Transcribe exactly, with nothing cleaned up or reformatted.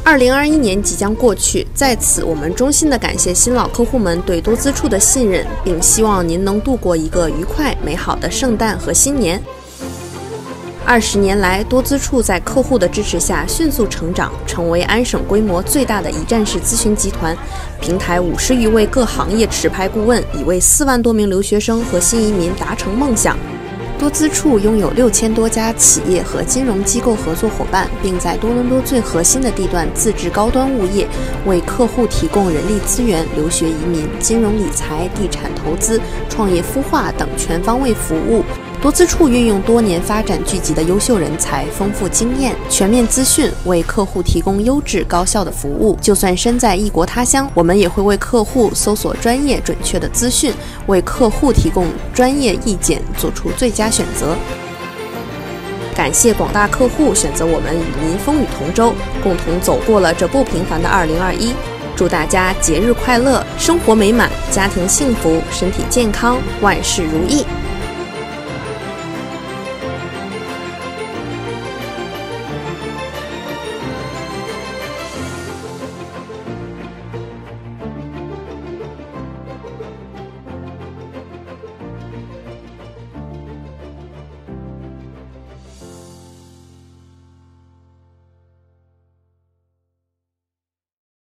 二零二一年即将过去，在此我们衷心的感谢新老客户们对多资处的信任，并希望您能度过一个愉快美好的圣诞和新年。二十年来，多资处在客户的支持下迅速成长，成为安省规模最大的一站式咨询集团。平台五十余位各行业持牌顾问，已为四万多名留学生和新移民达成梦想。多资处拥有六千多家企业和金融机构合作伙伴，并在多伦多最核心的地段自制高端物业，为客户提供人力资源、留学移民、金融理财、地产投资、创业孵化等全方位服务。多资处运用多年发展聚集的优秀人才、丰富经验、全面资讯，为客户提供优质高效的服务。就算身在异国他乡，我们也会为客户搜索专业准确的资讯，为客户提供专业意见，做出最佳选择。感谢广大客户选择我们与您风雨同舟，共同走过了这不平凡的二零二一。祝大家节日快乐，生活美满，家庭幸福，身体健康，万事如意。